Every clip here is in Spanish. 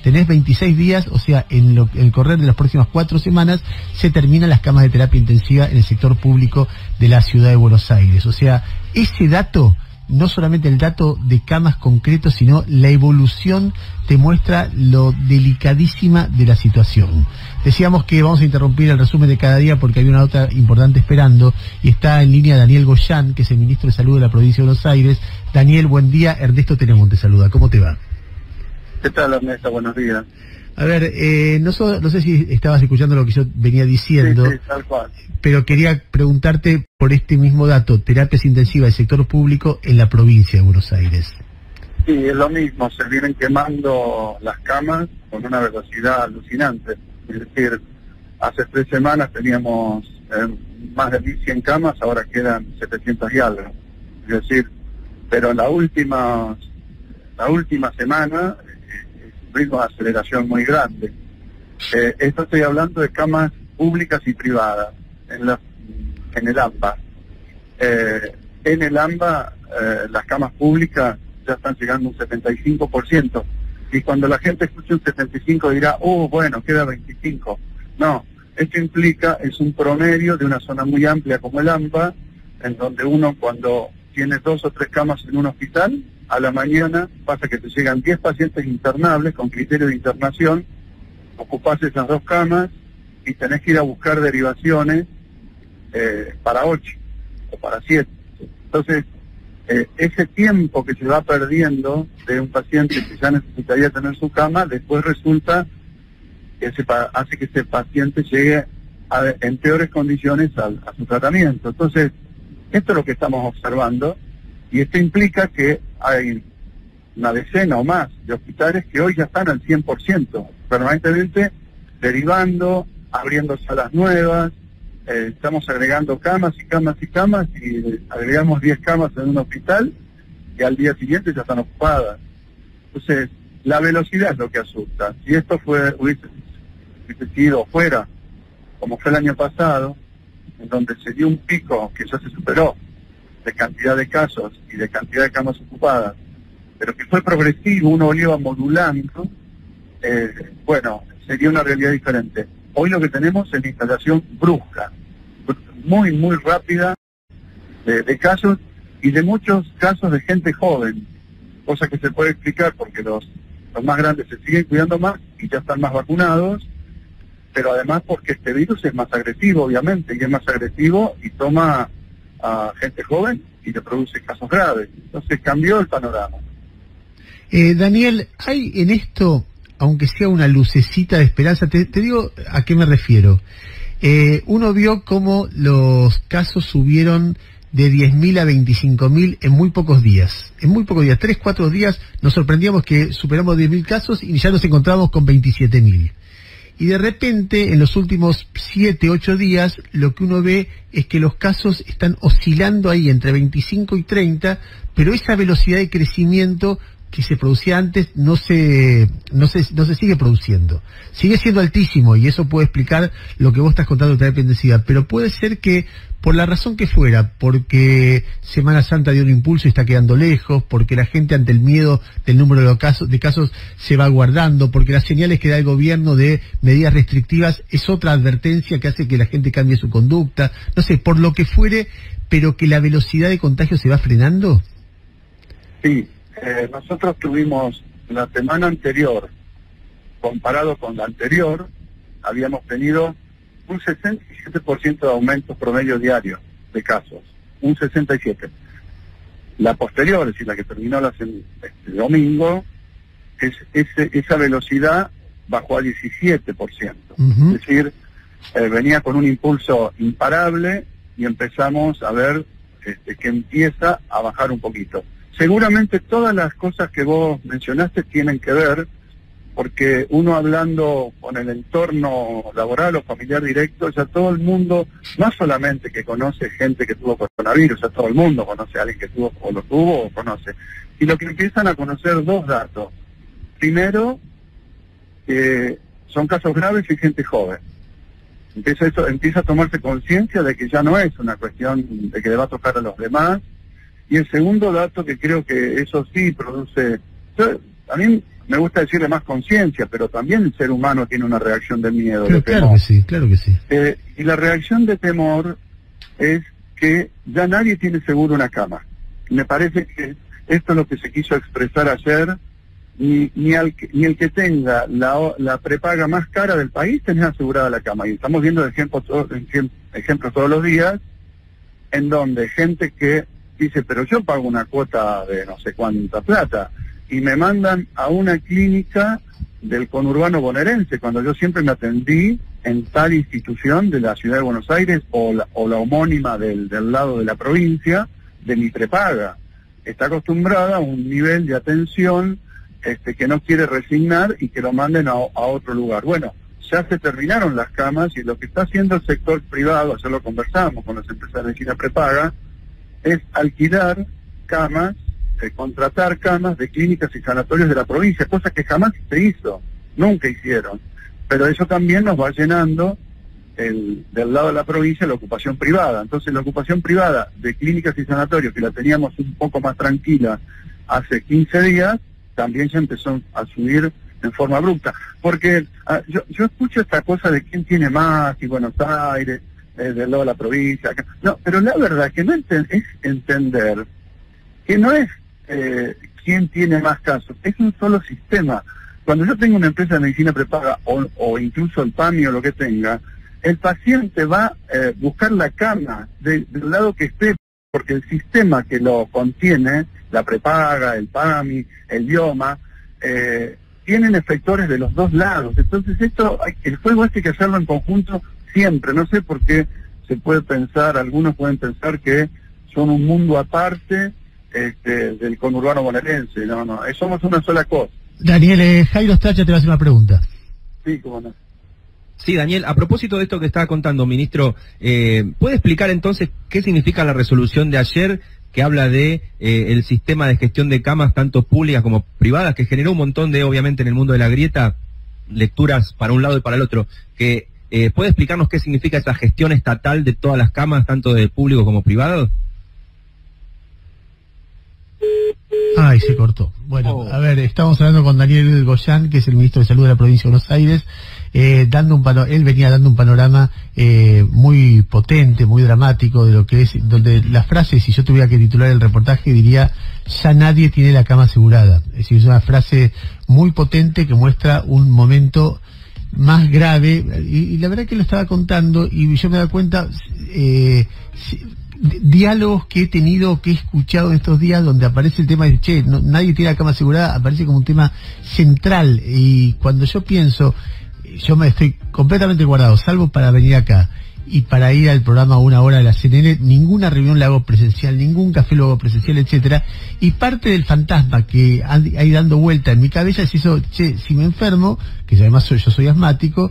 tenés 26 días, o sea, en el correr de las próximas 4 semanas se terminan las camas de terapia intensiva en el sector público de la ciudad de Buenos Aires. O sea, ese dato, no solamente el dato de camas concretos, sino la evolución te muestra lo delicadísima de la situación. Decíamos que vamos a interrumpir el resumen de cada día porque hay una nota importante esperando y está en línea Daniel Goyán, que es el ministro de Salud de la provincia de Buenos Aires. Daniel, buen día. Ernesto Telemón te saluda. ¿Cómo te va? ¿Qué tal, Ernesto? Buenos días. A ver, no sé si estabas escuchando lo que yo venía diciendo, sí, tal cual. Pero quería preguntarte por este mismo dato, terapias intensivas del sector público en la provincia de Buenos Aires. Sí, es lo mismo, se vienen quemando las camas con una velocidad alucinante. Es decir, hace 3 semanas teníamos más de 1.100 camas, ahora quedan 700 y algo. Es decir, pero en la última semana, ritmo de aceleración muy grande. Esto estoy hablando de camas públicas y privadas en el AMBA. En el AMBA las camas públicas ya están llegando a un 75%, y cuando la gente escuche un 75 dirá, bueno, queda 25. No, esto implica, es un promedio de una zona muy amplia como el AMBA, en donde uno cuando tiene 2 o 3 camas en un hospital, a la mañana pasa que te llegan 10 pacientes internables con criterio de internación, ocupás esas 2 camas y tenés que ir a buscar derivaciones para 8 o para 7. Entonces, ese tiempo que se va perdiendo de un paciente que ya necesitaría tener su cama, después resulta que hace que ese paciente llegue en peores condiciones a su tratamiento. Entonces, esto es lo que estamos observando, y esto implica que hay una decena o más de hospitales que hoy ya están al 100%, permanentemente derivando, abriendo salas nuevas, estamos agregando camas y camas y camas, y agregamos 10 camas en un hospital y al día siguiente ya están ocupadas. Entonces, la velocidad es lo que asusta. Si esto hubiese sido fuera, como fue el año pasado, en donde se dio un pico que ya se superó de cantidad de casos y de cantidad de camas ocupadas, pero que fue progresivo, uno lo iba modulando, bueno, sería una realidad diferente. Hoy lo que tenemos es la instalación brusca, muy, muy rápida de casos, y de muchos casos de gente joven, cosa que se puede explicar porque los más grandes se siguen cuidando más y ya están más vacunados, pero además porque este virus es más agresivo, obviamente, y es más agresivo y toma a gente joven y le produce casos graves. Entonces cambió el panorama. Daniel, hay en esto, aunque sea una lucecita de esperanza, te digo a qué me refiero. Uno vio cómo los casos subieron de 10.000 a 25.000 en muy pocos días. En muy pocos días, 3, 4 días, nos sorprendíamos que superamos 10.000 casos y ya nos encontramos con 27.000. Y de repente, en los últimos 7, 8 días, lo que uno ve es que los casos están oscilando ahí entre 25 y 30, pero esa velocidad de crecimiento que se producía antes no se sigue produciendo. Sigue siendo altísimo, y eso puede explicar lo que vos estás contando de terapia intensiva, pero puede ser que, por la razón que fuera, porque Semana Santa dio un impulso y está quedando lejos, porque la gente ante el miedo del número de casos se va guardando, porque las señales que da el gobierno de medidas restrictivas es otra advertencia que hace que la gente cambie su conducta, no sé, por lo que fuere, pero que la velocidad de contagio se va frenando. Sí. Nosotros tuvimos la semana anterior, comparado con la anterior, habíamos tenido un 67% de aumento promedio diario de casos, un 67%. La posterior, es decir, la que terminó este domingo, esa velocidad bajó a 17%. Es decir, venía con un impulso imparable y empezamos a ver que empieza a bajar un poquito. Seguramente todas las cosas que vos mencionaste tienen que ver, porque uno hablando con el entorno laboral o familiar directo, ya todo el mundo, no solamente que conoce gente que tuvo coronavirus, ya todo el mundo conoce a alguien que tuvo o lo tuvo o conoce, sino que empiezan a conocer 2 datos. Primero, que son casos graves y gente joven. Empieza a tomarse conciencia de que ya no es una cuestión de que le va a tocar a los demás. Y el segundo dato, que creo que eso sí produce, a mí me gusta decirle más conciencia, pero también el ser humano tiene una reacción de miedo. Pero claro que sí, claro que sí. Y la reacción de temor es que ya nadie tiene seguro una cama. Me parece que esto es lo que se quiso expresar ayer. Ni el que tenga la prepaga más cara del país tenía asegurada la cama. Y estamos viendo ejemplos todos los días en donde gente que dice, pero yo pago una cuota de no sé cuánta plata y me mandan a una clínica del conurbano bonaerense, cuando yo siempre me atendí en tal institución de la ciudad de Buenos Aires o la homónima del lado de la provincia de mi prepaga. Está acostumbrada a un nivel de atención que no quiere resignar y que lo manden a otro lugar. Bueno, ya se terminaron las camas y lo que está haciendo el sector privado, ayer lo conversamos con las empresas de medicina prepaga, es alquilar camas, contratar camas de clínicas y sanatorios de la provincia, cosa que jamás se hizo, nunca hicieron. Pero eso también nos va llenando del lado de la provincia la ocupación privada. Entonces la ocupación privada de clínicas y sanatorios, que la teníamos un poco más tranquila hace 15 días, también ya empezó a subir en forma abrupta. Porque yo escucho esta cosa de quién tiene más, y Buenos Aires, del lado de la provincia. Acá. No, pero la verdad que no es entender que no es quién tiene más casos, es un solo sistema. Cuando yo tengo una empresa de medicina prepaga o incluso el PAMI o lo que tenga, el paciente va a buscar la cama del lado que esté, porque el sistema que lo contiene, la prepaga, el PAMI, el bioma, tienen efectores de los dos lados. Entonces el juego hay que hacerlo en conjunto siempre. No sé por qué se puede pensar, algunos pueden pensar que son un mundo aparte del conurbano bonaerense. No, somos una sola cosa. Daniel, Jairo Stracha te va a hacer una pregunta. Sí, cómo no. Sí, Daniel, a propósito de esto que estaba contando, ministro, ¿puede explicar entonces qué significa la resolución de ayer que habla de el sistema de gestión de camas, tanto públicas como privadas, que generó un montón de, obviamente, en el mundo de la grieta, lecturas para un lado y para el otro? ¿Puede explicarnos qué significa esa gestión estatal de todas las camas, tanto de público como privado? Ay, se cortó. Bueno, a ver, estamos hablando con Daniel Goyán, que es el ministro de Salud de la provincia de Buenos Aires, él venía dando un panorama muy potente, muy dramático de lo que es, donde la frase, si yo tuviera que titular el reportaje, diría, ya nadie tiene la cama asegurada. Es decir, es una frase muy potente que muestra un momento más grave, y la verdad que lo estaba contando, y yo me da cuenta, diálogos que he tenido, que he escuchado en estos días, donde aparece el tema de, nadie tiene la cama asegurada, aparece como un tema central, y cuando yo pienso, yo me estoy completamente guardado, salvo para venir acá y para ir al programa 1 hora de la CNN, ninguna reunión la hago presencial, ningún café lo hago presencial, etcétera, y parte del fantasma que hay dando vuelta en mi cabeza es eso, si me enfermo, que además yo soy asmático,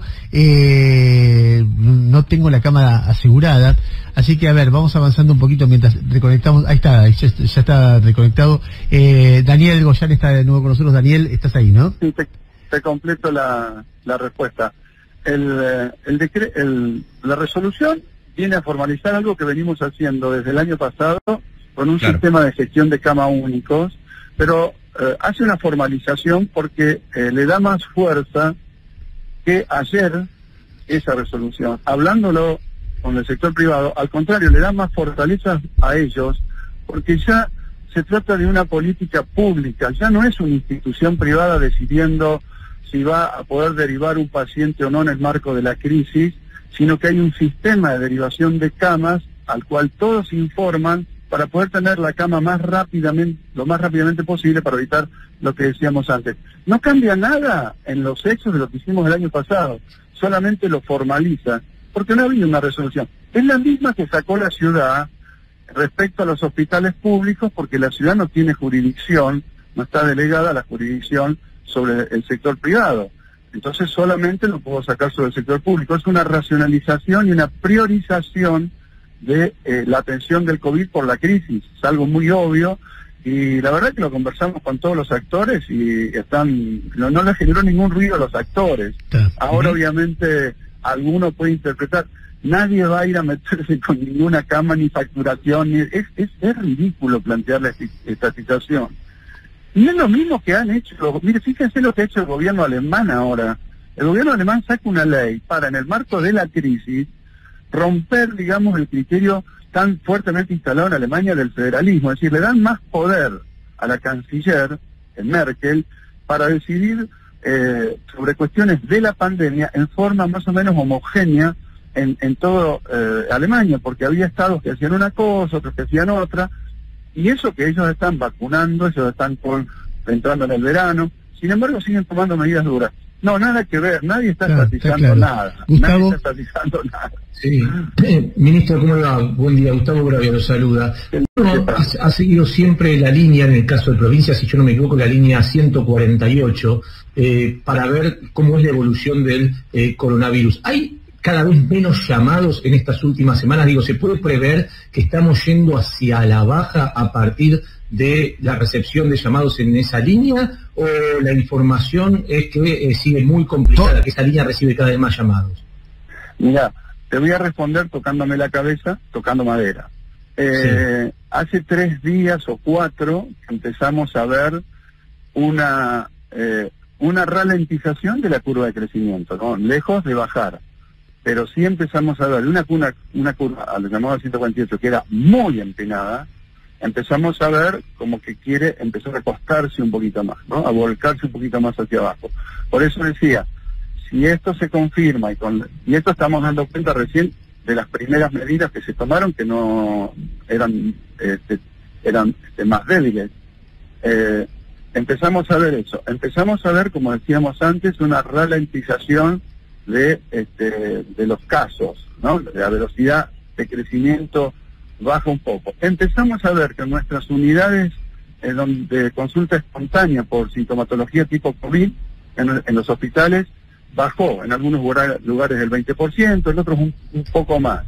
no tengo la cama asegurada. Así que, a ver, vamos avanzando un poquito mientras reconectamos. Ahí está, ya está reconectado. Daniel Goyán está de nuevo con nosotros. Daniel, estás ahí, ¿no? Sí, te completo la respuesta. La resolución viene a formalizar algo que venimos haciendo desde el año pasado con un sistema de gestión de cama únicos, pero hace una formalización porque le da más fuerza que ayer esa resolución. Hablándolo con el sector privado, al contrario, le da más fortaleza a ellos, porque ya se trata de una política pública, ya no es una institución privada decidiendo si va a poder derivar un paciente o no en el marco de la crisis, sino que hay un sistema de derivación de camas al cual todos informan para poder tener la cama lo más rápidamente posible para evitar lo que decíamos antes. No cambia nada en los hechos de lo que hicimos el año pasado, solamente lo formaliza, porque no ha habido una resolución. Es la misma que sacó la ciudad respecto a los hospitales públicos, porque la ciudad no tiene jurisdicción, no está delegada a la jurisdicción sobre el sector privado. Entonces solamente lo puedo sacar sobre el sector público. Es una racionalización y una priorización de la atención del COVID por la crisis. Es algo muy obvio y la verdad que lo conversamos con todos los actores y no les generó ningún ruido a los actores. Ahora obviamente alguno puede interpretar, nadie va a ir a meterse con ninguna cama ni facturación, es ridículo plantear esta situación. No es lo mismo que han hecho, mire, fíjense lo que ha hecho el gobierno alemán ahora. El gobierno alemán saca una ley para, en el marco de la crisis, romper, digamos, el criterio tan fuertemente instalado en Alemania del federalismo. Es decir, le dan más poder a la canciller Merkel para decidir sobre cuestiones de la pandemia en forma más o menos homogénea en todo Alemania, porque había estados que hacían una cosa, otros que hacían otra, y eso que ellos están vacunando, ellos están entrando en el verano, sin embargo siguen tomando medidas duras. No, nada que ver, nadie está estatizando nada. Gustavo. Nadie está estatizando nada. Sí. Ministro, ¿cómo le va? Buen día, Gustavo Bravia lo saluda. Uno ha seguido siempre la línea, en el caso de provincias, si yo no me equivoco, la línea 148, para ver cómo es la evolución del coronavirus. ¿Hay cada vez menos llamados en estas últimas semanas? Digo, ¿se puede prever que estamos yendo hacia la baja a partir de la recepción de llamados en esa línea, o la información es que sigue muy complicada, que esa línea recibe cada vez más llamados? Mira, te voy a responder tocándome la cabeza, tocando madera. Sí. Hace 3 días o 4 empezamos a ver una ralentización de la curva de crecimiento, ¿no? Lejos de bajar, pero sí empezamos a ver una curva, a lo llamado 148, que era muy empinada. Empezamos a ver como que quiere empezar a acostarse un poquito más, ¿no? A volcarse un poquito más hacia abajo. Por eso decía, si esto se confirma, y esto estamos dando cuenta recién de las primeras medidas que se tomaron, que no eran más débiles, empezamos a ver eso. Empezamos a ver, como decíamos antes, una ralentización de los casos, ¿no? La velocidad de crecimiento baja un poco. Empezamos a ver que nuestras unidades de consulta espontánea por sintomatología tipo COVID en los hospitales bajó en algunos lugares del 20%, en otros un poco más.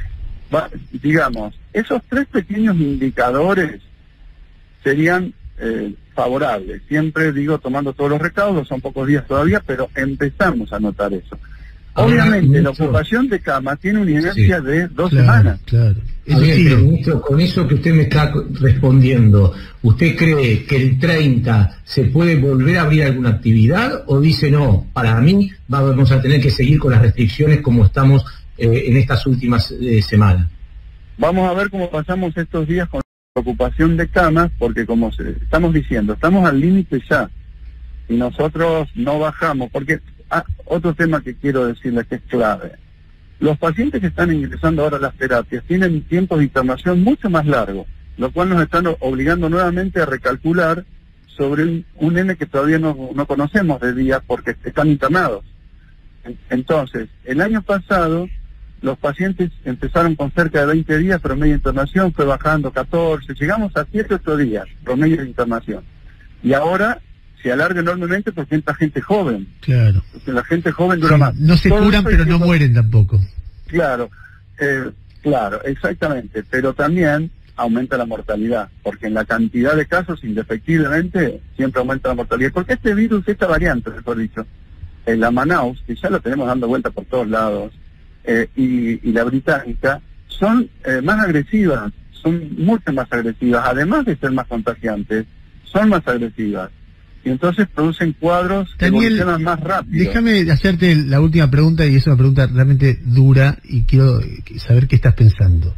Digamos, esos 3 pequeños indicadores serían favorables. Siempre digo, tomando todos los recaudos, son pocos días todavía, pero empezamos a notar eso. Obviamente, la ocupación de cama tiene una inercia de 2 semanas. Claro. Pero, ministro, con eso que usted me está respondiendo, ¿usted cree que el 30 se puede volver a abrir alguna actividad, o dice no, para mí vamos a tener que seguir con las restricciones como estamos en estas últimas semanas? Vamos a ver cómo pasamos estos días con la ocupación de camas, porque como estamos diciendo, estamos al límite ya, y nosotros no bajamos, porque otro tema que quiero decirles que es clave. Los pacientes que están ingresando ahora a las terapias tienen tiempos de internación mucho más largos, lo cual nos están obligando nuevamente a recalcular sobre un N que todavía no conocemos de día porque están internados. Entonces, el año pasado los pacientes empezaron con cerca de 20 días promedio de internación, fue bajando 14, llegamos a 7 o 8 días promedio de internación. Y ahora se alarga enormemente porque entra gente joven. Claro. Porque la gente joven dura más. No se curan, pero no mueren tampoco. Claro, claro, exactamente. Pero también aumenta la mortalidad, porque en la cantidad de casos, indefectiblemente, siempre aumenta la mortalidad. Porque este virus, esta variante, mejor dicho, la Manaus, que ya la tenemos dando vuelta por todos lados, y la británica, son más agresivas, son mucho más agresivas. Además de ser más contagiantes, son más agresivas. Y entonces producen cuadros que evolucionan más rápido. Déjame hacerte la última pregunta, y es una pregunta realmente dura, y quiero saber qué estás pensando.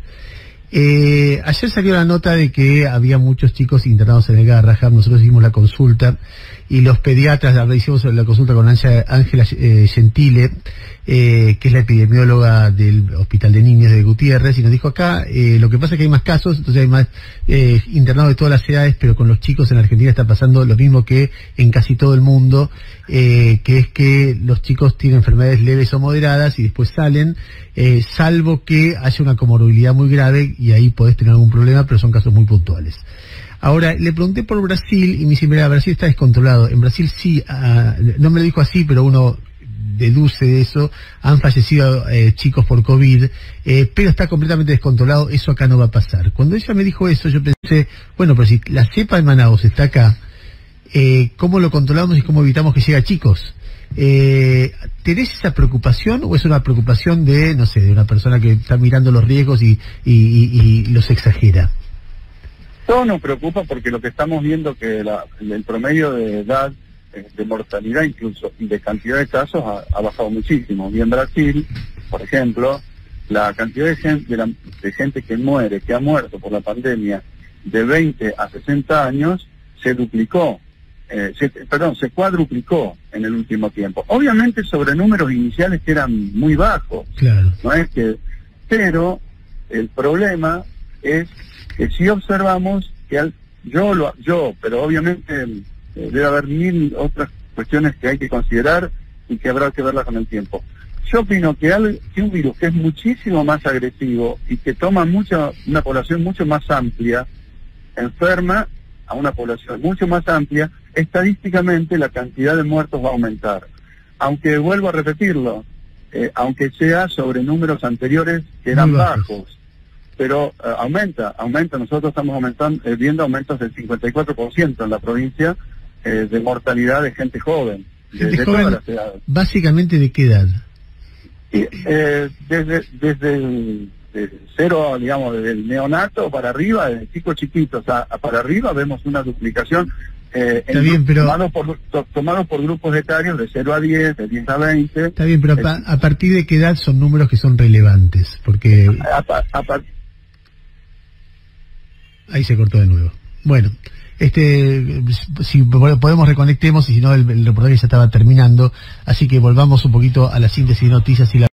Ayer salió la nota de que había muchos chicos internados en el Garrahan. Nosotros hicimos la consulta, y los pediatras, hicimos la consulta con Ángela Gentile, que es la epidemióloga del Hospital de Niños de Gutiérrez, y nos dijo acá, lo que pasa es que hay más casos, entonces hay más internados de todas las edades, pero con los chicos en Argentina está pasando lo mismo que en casi todo el mundo, que es que los chicos tienen enfermedades leves o moderadas y después salen, salvo que haya una comorbilidad muy grave, y ahí podés tener algún problema, pero son casos muy puntuales. Ahora, le pregunté por Brasil y me dice, mira, Brasil está descontrolado. En Brasil sí, no me lo dijo así, pero uno deduce de eso, han fallecido chicos por COVID, pero está completamente descontrolado, eso acá no va a pasar. Cuando ella me dijo eso, yo pensé, bueno, pero si la cepa de Manaus está acá, ¿cómo lo controlamos y cómo evitamos que llegue a chicos? ¿Tenés esa preocupación, o es una preocupación de, no sé, de una persona que está mirando los riesgos y los exagera? Todo nos preocupa porque lo que estamos viendo que el promedio de edad, de mortalidad incluso, y de cantidad de casos ha bajado muchísimo. Y en Brasil, por ejemplo, la cantidad de gente que muere, que ha muerto por la pandemia, de 20 a 60 años, se duplicó, se cuadruplicó en el último tiempo. Obviamente sobre números iniciales que eran muy bajos, claro. No es que, pero el problema es que si observamos que pero obviamente debe haber 1000 otras cuestiones que hay que considerar y que habrá que verlas con el tiempo. Yo opino que un virus que es muchísimo más agresivo y que toma una población mucho más amplia, enferma a una población mucho más amplia, estadísticamente la cantidad de muertos va a aumentar. Aunque vuelvo a repetirlo, aunque sea sobre números anteriores que eran bajos, pero aumenta. Nosotros estamos viendo aumentos del 54% en la provincia de mortalidad de gente joven. Gente joven, básicamente ¿de qué edad? Desde el cero, digamos, desde el neonato para arriba, de chicos chiquitos para arriba, vemos una duplicación tomado por grupos etarios de 0 a 10, de 10 a 20. Está bien, pero ¿a partir de qué edad son números que son relevantes? Porque ahí se cortó de nuevo. Bueno, si podemos reconectemos, y si no el reportaje ya estaba terminando, así que volvamos un poquito a la síntesis de noticias y la